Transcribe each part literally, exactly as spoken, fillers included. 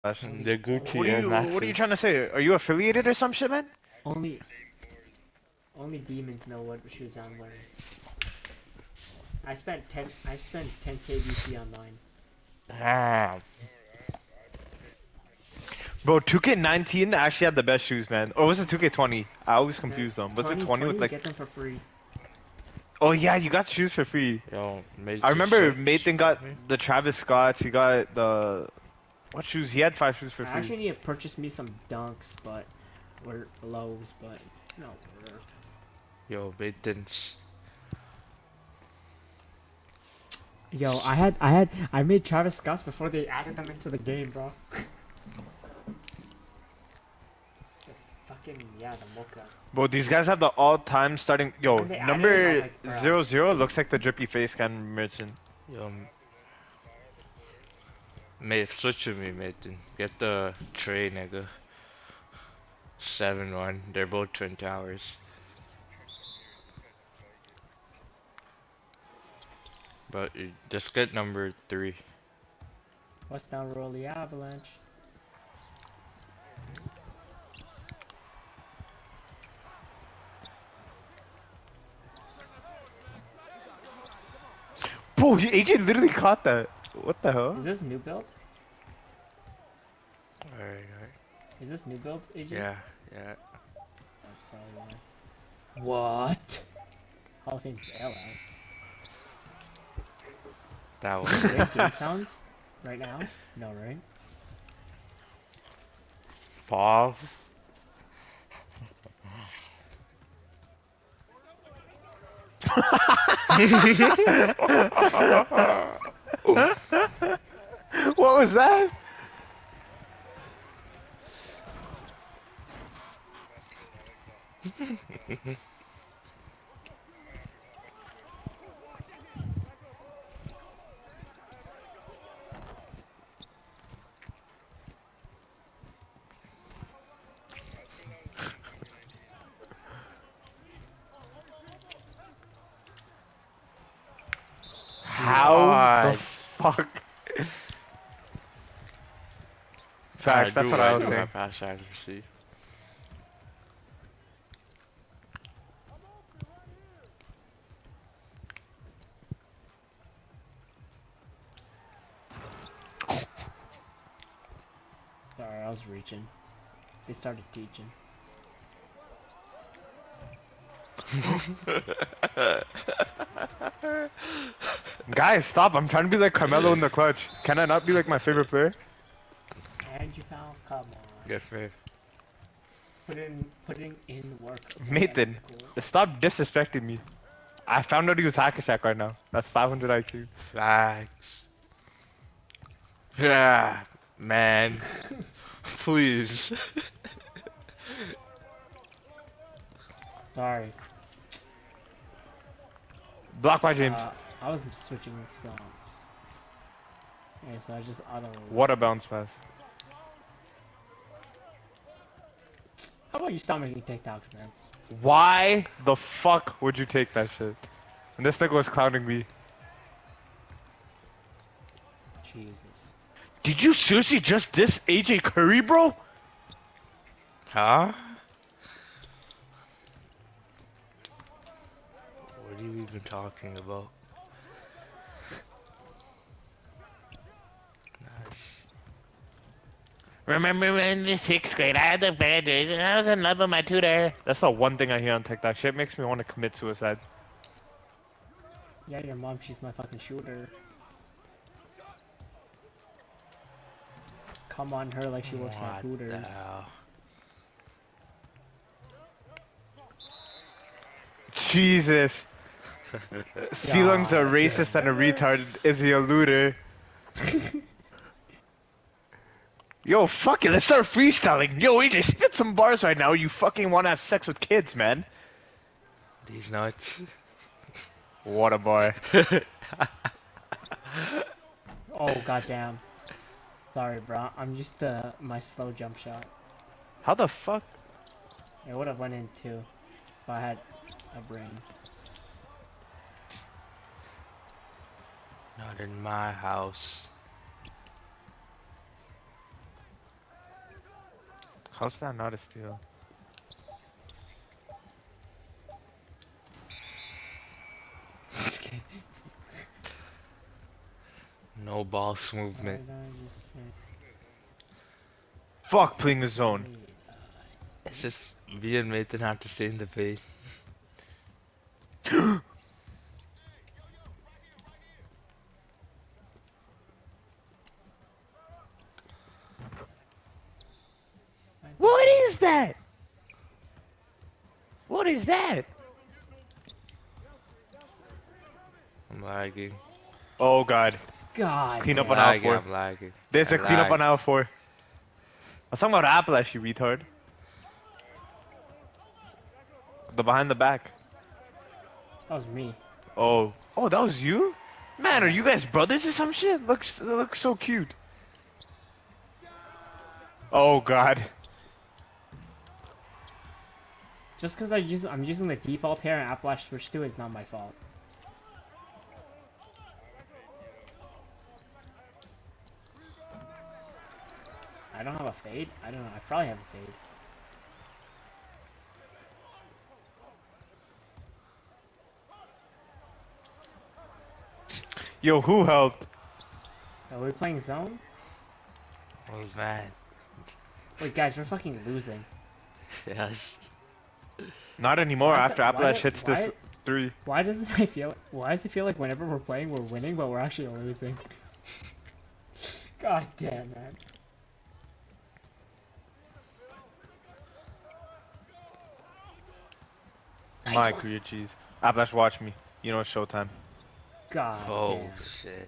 Only, The only, Gucci What are Air you What are you Maxes. trying to say? Are you affiliated or some shit, man? only, only demons know what shoes I'm wearing. I spent ten. I spent ten K V C on mine. Damn. Bro, two K nineteen actually had the best shoes, man. Or was it two K twenty? I always No, confuse them. Was it twenty, twenty twenty, with you like? get them for free. Oh yeah, you got shoes for free. Yo, mate, I just remember search Nathan for got me. the Travis Scotts. He got the what shoes? He had five shoes for I free. actually need to purchase me some dunks, but or lows, but not worth. Yo, Baitins. Yo, I had, I had, I made Travis Scott's before they added them into the game, bro. The fucking yeah, the mochas. Bro, these guys have the all-time starting. Yo, When they added it, I was number like, bruh. zero zero looks like the drippy face can merchant. Yo, m- mate, switch with me, mate. Then get the tray, nigga. seven one. They're both twin towers. But you just get number three. What's down roll the avalanche? Bro, A J literally caught that. What the hell? Is this new build? Alright, alright. Is this new build, A J? Yeah, yeah. That's probably why. What? Hall of Fame bailout. That Can you one. raise game sounds right now? No, right? Paul. What was that? How the God. fuck? I Facts, that's do, what I I was do saying. have pass accuracy. Sorry, I was reaching. They started teaching. Guys, stop. I'm trying to be like Carmelo in the clutch. Can I not be like my favorite player? And you found, come on. Get fair. Put in, putting in work. Nathan, stop disrespecting me. I found out he was Hacker Shack right now. That's five hundred I Q. Facts. Yeah, man. Please. Sorry. Block by James. Uh, I was switching songs. Yeah, so I just auto. What a bounce pass. How about you stop making TikToks, man? Why the fuck would you take that shit? And this nigga was clowning me. Jesus. Did you seriously just diss A J Curry, bro? Huh? What are you even talking about? Nice. Remember in the sixth grade, I had the bad days and I was in love with my tutor. That's the one thing I hear on TikTok. Shit makes me want to commit suicide. Yeah, your mom, she's my fucking shooter. Come on her like she works at What the Hooters. hell? Jesus. Ceilung's a God racist damn. and a retard. Is he a looter? Yo, fuck it, let's start freestyling. Yo, A J, spit some bars right now. You fucking want to have sex with kids, man. These nuts. What a bar. Oh, goddamn. Sorry, bro. I'm used to my slow jump shot. How the fuck? It would have went in too if I had a brain. Not in my house. How's that not a steal? No boss Why movement. did I just Fuck playing the zone. It's just me and Nathan have to stay in the paint. What is that? What is that? I'm lagging. Oh god. God Clean up damn. on aisle Lagging, four. I'm lagging. There's I a cleanup lag. on aisle four. I was talking about Appalachian, you retard. The behind the back. That was me. Oh. Oh, that was you? Man, are you guys brothers or some shit? Looks looks so cute. Oh god. Just because I use I'm using the default hair and Appalachian Switch two is not my fault. I don't have a fade. I don't know. I probably have a fade. Yo, who helped? Are we playing zone? What was that? Wait, guys, we're fucking losing. Yes. Not anymore Why is after it- why Appalachian it- hits this why- three. Why does it I feel? Why does it feel like whenever we're playing, we're winning, but we're actually losing? God damn, man. Nice My one. cream cheese. Appalachian, watch me. You know it's showtime. God Oh damn. shit.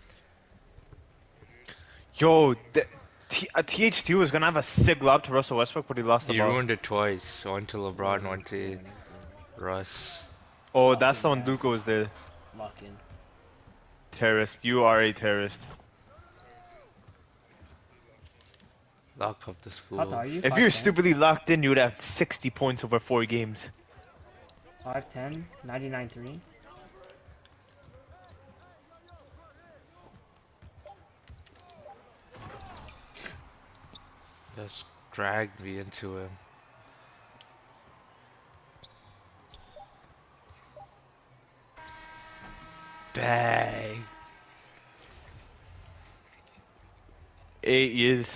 Yo, the, T uh, T H T was gonna have a sick lob to Russell Westbrook, but he lost the He ball. ruined it twice. One to LeBron, one to Russ. Oh, that's the one Fucking Luka was there. Lock in. Terrorist. You are a terrorist. Lock up the school. How tall are you? If you're five ten? stupidly locked in, you would have sixty points over four games. five ten, ninety-nine three. Just dragged me into him. Bang. Eight years.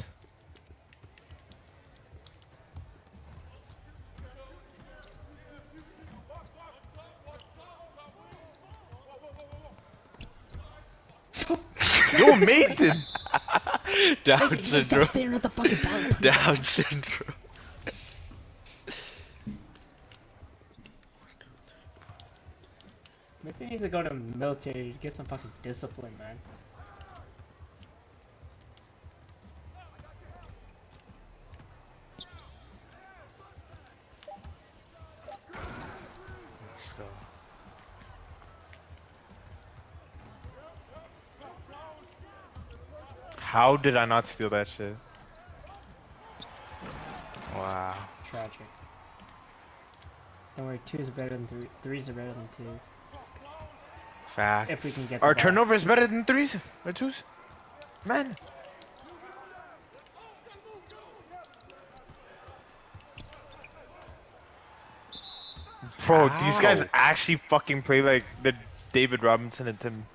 Yo, Nathan! Down Hey, stop syndrome. staring at the fucking ball. Down syndrome. Maybe needs to go to military to get some fucking discipline, man. Let's go. How did I not steal that shit? Wow. Tragic. Don't worry, twos are better than three. Threes are better than twos. Fact. If we can get Our the ball. turnover is better than threes or twos? Man. Bro, these guys Ow. actually fucking play like the David Robinson and Tim.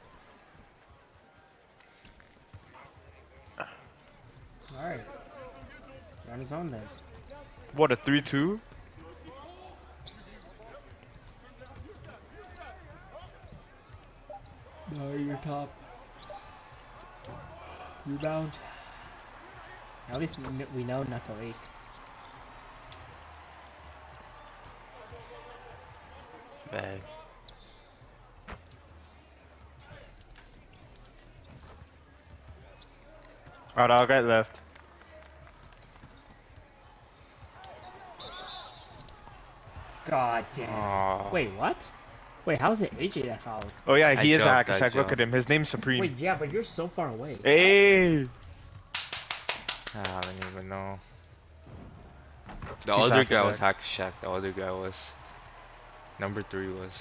Alright. We're on his own then. What, a three two? No, you're top. Rebound. At least we kn- we know not to leak. Bang. Alright, I'll get left. God damn. Aw. Wait, what? Wait, how is it A J that fouled? Oh yeah, I he is a jumped, hacker I check. Look jumped. at him. His name's Supreme. Wait, yeah, but you're so far away. Hey! I don't even know. The He's other guy was Hack Hack Shack. The other guy was. Number three was.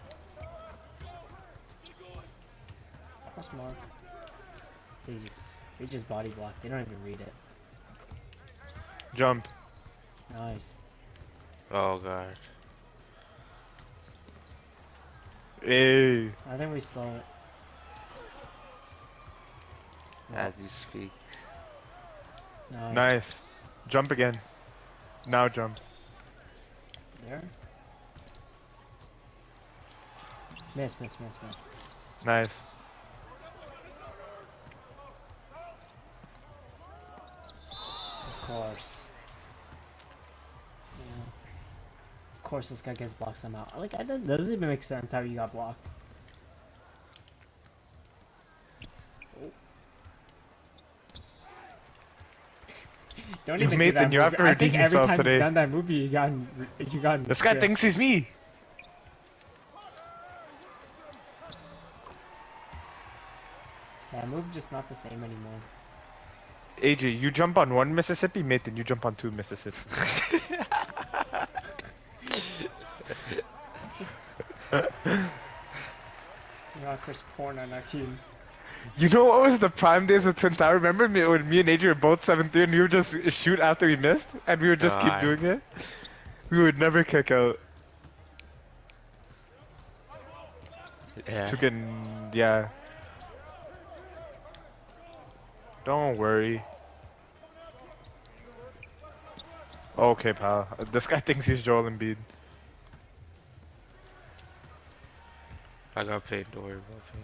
Cross mark. Please. They just body block. They don't even read it. Jump. Nice. Oh god. Hey. I think we slow it. As you speak. Nice. Nice. Jump again. Now jump. There. Miss, miss, miss, miss. Nice. Of course. Yeah. Of course this guy gets blocked somehow. Like, that doesn't even make sense how you got blocked. Oh. Don't You've even made do that the- you movie. have to I think redeem every yourself time today. you've done that movie, you got you got. This guy thinks he's me. That movie just not the same anymore. A J, you jump on one Mississippi, Nathan, you jump on two Mississippi. We got Chris Porn on our team. You know what was the prime days of Twin Tower? Remember me, when me and A J were both seven three and we would just shoot after we missed? And we would just keep God. doing it? We would never kick out. Yeah. Took in, yeah. Don't worry. Okay, pal. This guy thinks he's Joel Embiid. I got paid, don't worry about paid.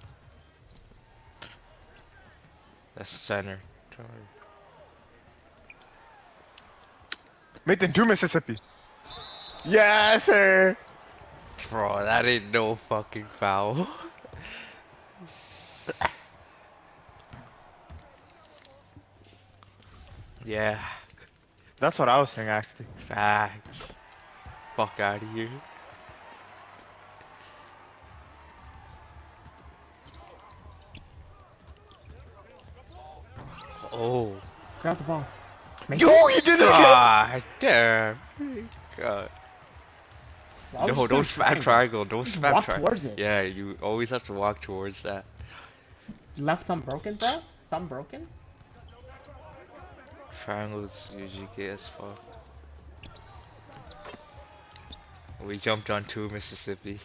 That's center. Don't worry. Nathan, two Mississippi. Yes, sir. Bro, that ain't no fucking foul. Yeah, That's what I was saying, actually. facts. Fuck out of here. Oh. Grab the ball. Make Yo, you did it again! God damn. God. Why would you No, don't spam spam triangle. Don't Just spam walk triangle. towards it. Yeah, you always have to walk towards that. Left thumb broken, bro? Thumb broken? Triangles usually gay as fuck. We jumped on two Mississippi.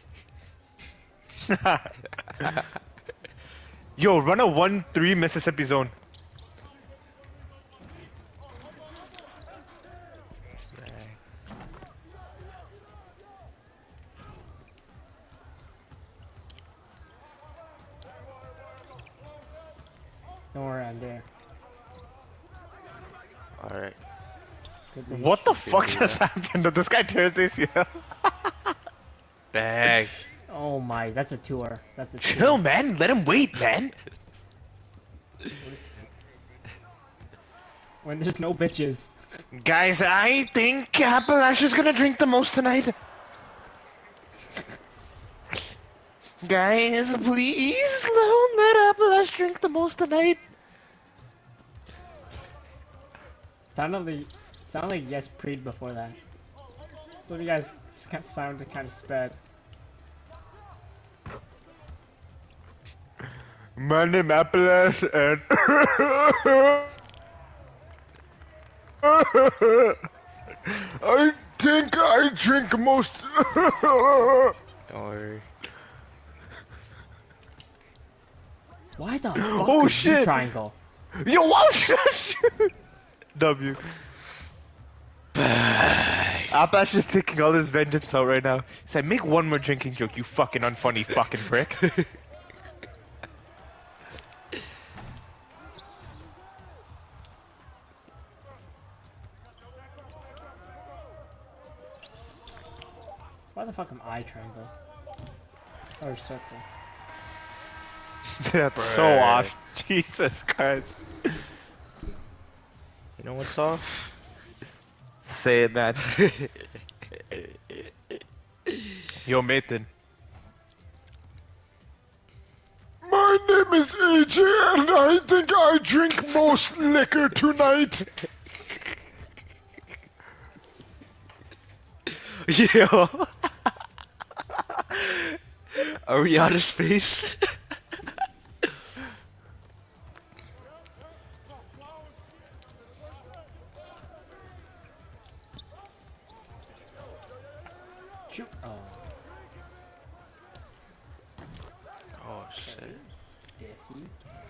Yo, run a one three Mississippi zone. Don't worry, I'm there. Alright. Good reach. What the fuck do just that. happened? Did this guy tears A C L? Dang. Oh my, that's a tour. That's a tour. Chill, man. Let him wait, man. When there's no bitches. Guys, I think Appalachia's gonna drink the most tonight. Guys, please don't let Appalachia drink the most tonight. Sounded like, sounded like yes preed before that. So you guys sounded kind of sped. My name Appalachia and I think I drink most. Don't worry. Why the fuck Oh, could shit. you triangle? Yo, why should I shoot? W. Appalachia's taking all his vengeance out right now. He said, make one more drinking joke, you fucking unfunny fucking prick. Why the fuck am I triangle? Or circle? That's so Bruh. off. Jesus Christ. You know what's off? Say it, man. Yo, Nathan. My name is A J and I think I drink most liquor tonight. Yo. Are we out of space? Shoot. Oh. Oh Okay. shit. Diffy.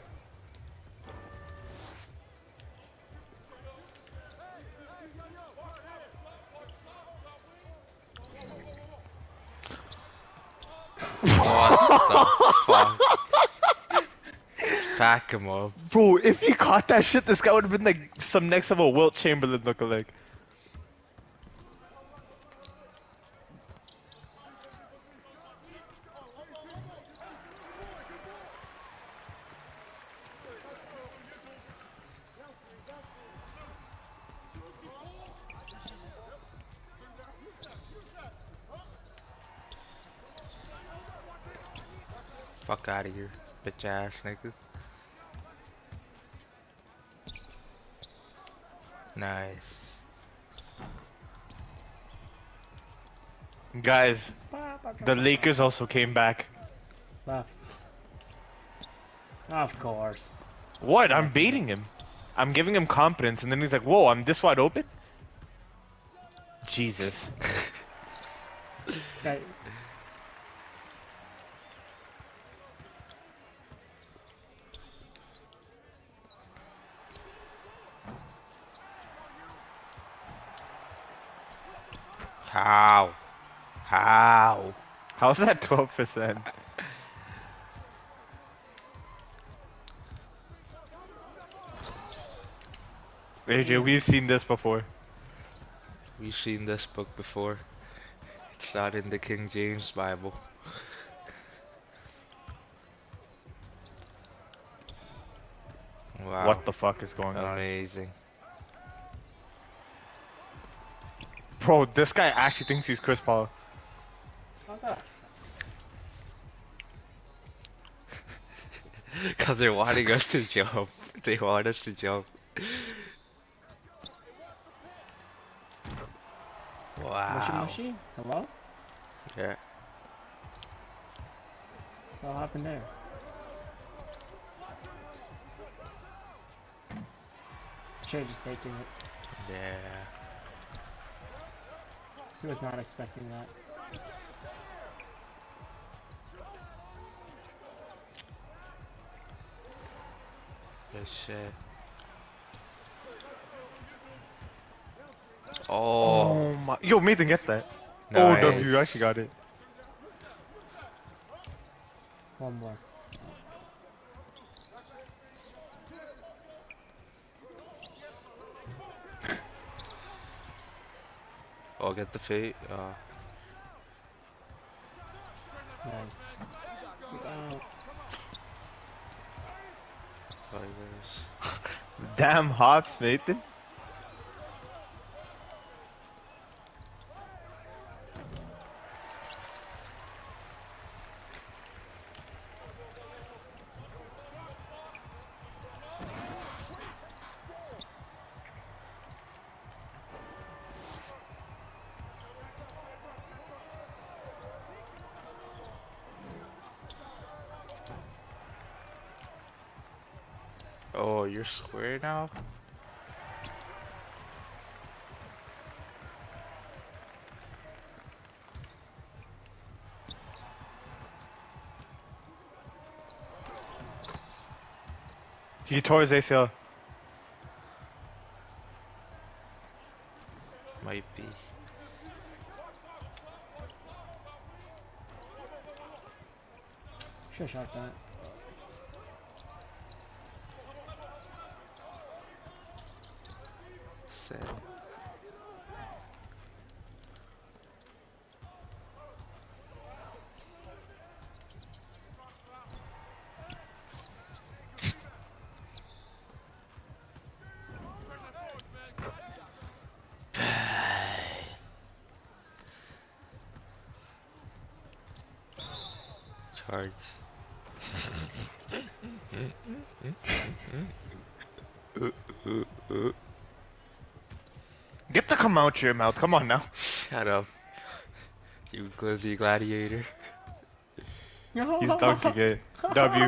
What the fuck? Back him up. Bro, if he caught that shit, this guy would have been like some next level Wilt Chamberlain lookalike. Fuck out of here, bitch ass nigga. Nice. Guys, the Lakers also came back. Left. Of course. What? I'm baiting him. I'm giving him confidence, and then he's like, "Whoa, I'm this wide open." Jesus. Okay. How? How? How's that twelve percent? A J, we've seen this before. We've seen this book before. It's not in the King James Bible. Wow. What the fuck is going on? Amazing. Bro, this guy actually thinks he's Chris Paul. How's that? Cause they're wanting us to jump. They want us to jump. Wow. Mushy mushy? Hello? Yeah. What happened there? Should've just taken it. Yeah. He was not expecting that. Good shit. Oh. Oh my. Yo, Nathan, get that. Oh, Nice. W, you actually got it. One more. Oh, get the fate. Uh, Nice. Get out. Tigers. Damn hops, Nathan. Oh, you're square now? He tore his A C L. Might be. Should've shot that. Sad. Charge. Get the come out your mouth. Come on now. Shut up. You glizzy gladiator. He's dunking it. W.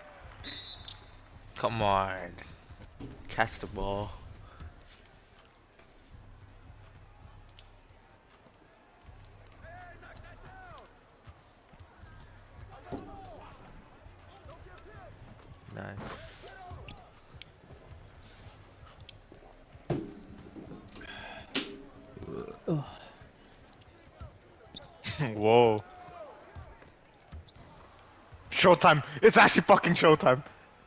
Come on. Catch the ball. Nice. Ugh. Whoa. Showtime. It's actually fucking showtime.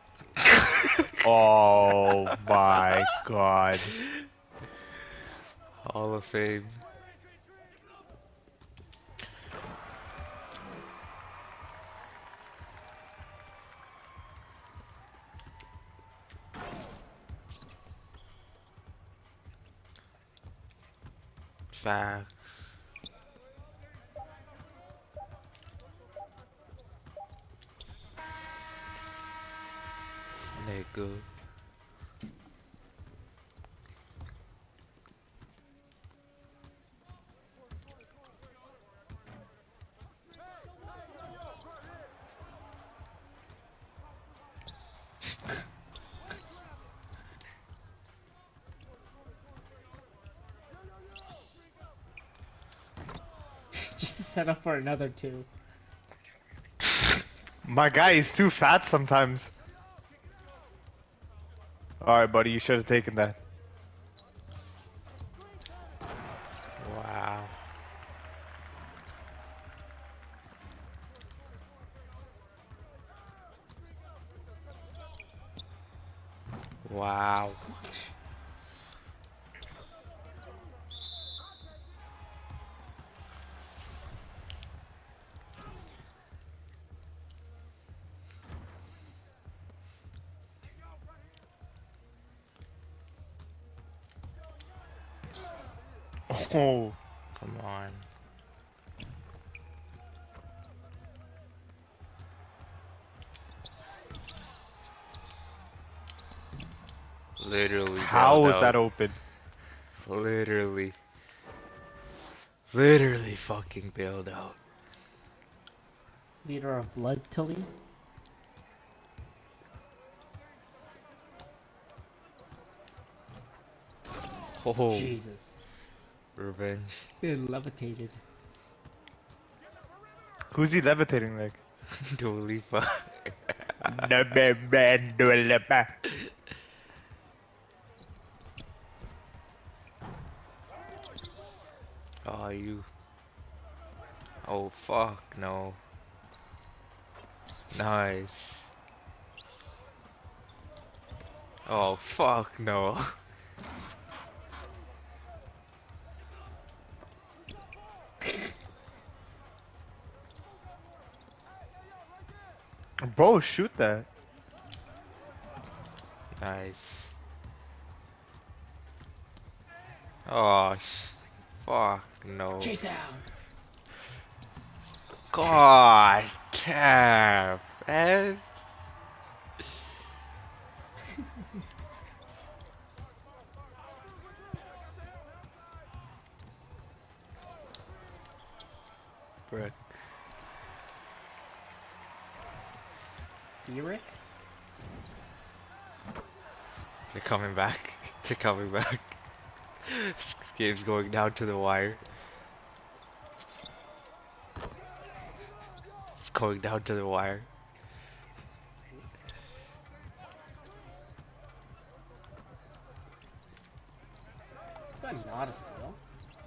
Oh my god. Hall of Fame. Facts. Nigga. Just to set up for another two. My guy is too fat sometimes. Alright, buddy, you should have taken that. Wow. Wow. Oh. Come on. Literally. How bailed was that out. open? Literally. Literally fucking bailed out. Leader of Blood Tully. Oh. Jesus. Revenge. It levitated. Who's he levitating like? Dua Lipa. No man, Dua Lipa. Oh, you. Oh, fuck, no. Nice. Oh, fuck, no. Bro, shoot that. Nice. Oh, sh fuck, no. Chase down. God damn, man. Brick. Eric? They're coming back. They're coming back. This game's going down to the wire. It's going down to the wire. Is that not a steal?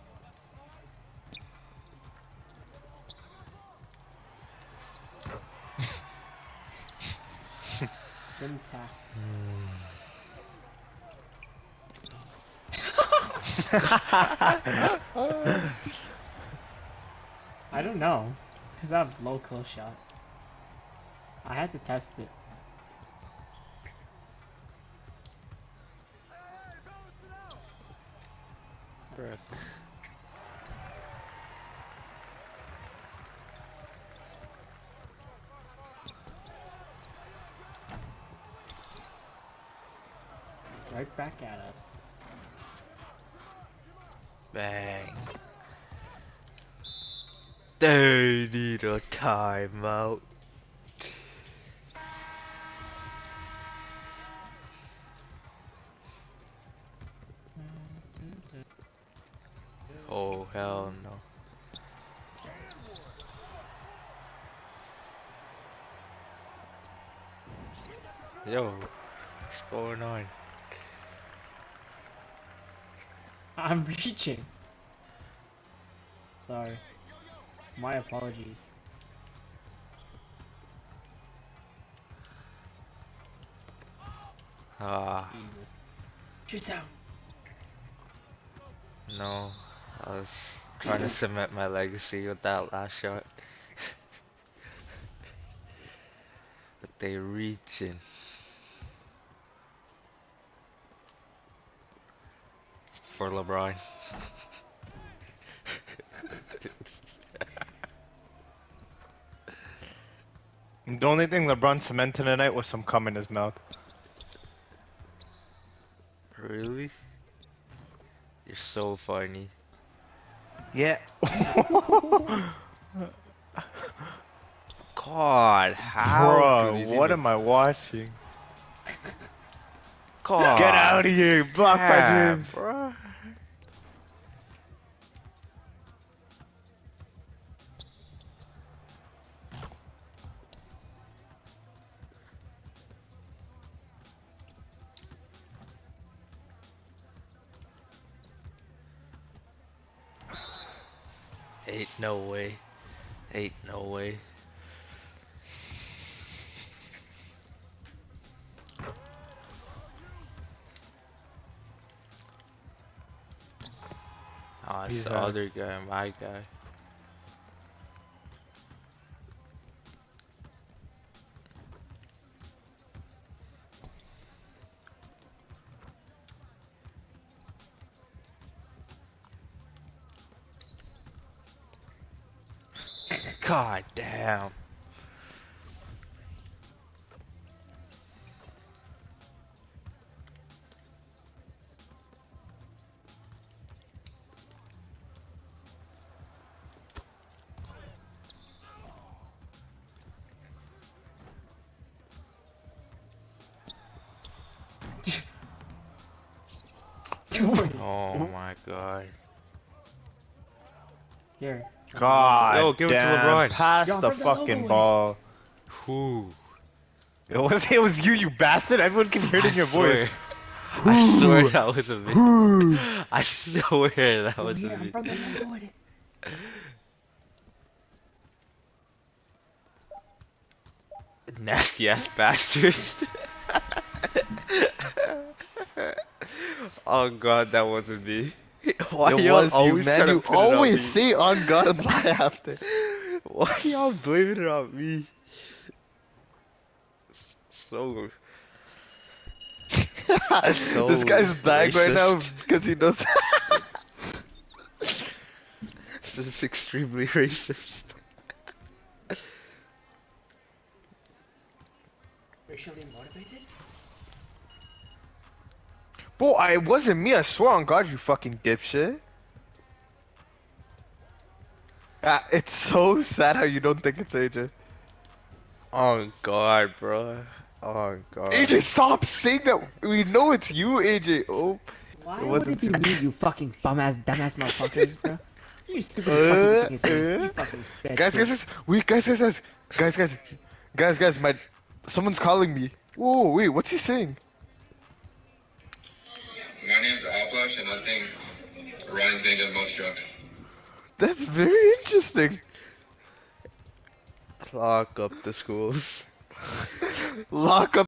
Good tap. I don't know. It's because I have low close shot. I had to test it. Brick. Right back at us. Bang. They need a timeout. Oh, hell no. Yo, what's going on? I'm reaching. Sorry. My apologies. Ah, Jesus. Just out. no. I was trying to cement my legacy with that last shot. But they reaching. For LeBron. The only thing LeBron cemented tonight was some cum in his mouth. Really? You're so funny. Yeah. God, how Bro, could he what even... am I watching? God, Get out of here, blocked by damn, James. bro. Ain't no way. Ain't no way. Oh, it's He's the out. other guy, my guy. God damn. Oh my god. Here. God Yo, give it to damn, LeBron. pass Yo, the bring the logo fucking in. ball. Who? It was, it was you, you bastard. Everyone can hear it in I your swear. voice. I swear that was a me. I swear that Oh, was here, a I'm me. from the logo in it. Nasty ass bastard. Oh god, that wasn't me. Why It y'all was you, always man. trying to You put it on always me? say on God and lie after. Why y'all blaming it on me? So So This guy's dying right now racist. because he knows. This is extremely racist. Racially motivated? Bro, I- it wasn't me. I swear on God, you fucking dipshit. Ah, it's so sad how you don't think it's A J. Oh god, bro. Oh god. A J, stop saying that. We know it's you, A J. Oh, Why it would wasn't it be you. me, you fucking bum-ass, dumbass motherfuckers, bro? You stupid as fuck if Uh, you think it's me. uh. You fucking spit. Guys, guys, guys, wait, guys, guys, guys, guys, guys, guys, guys, my, someone's calling me. Whoa, wait, what's he saying? My name's Alplash, and I think Ryan's gonna get most drunk. That's very interesting. Lock up the schools. Lock up.